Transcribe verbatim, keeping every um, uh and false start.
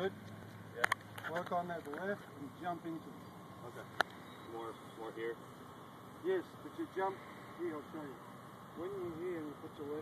Good? Yeah. Work on that left and jump into it. Okay. More, more here? Yes, but you jump here, I'll show you. When you're here and you put your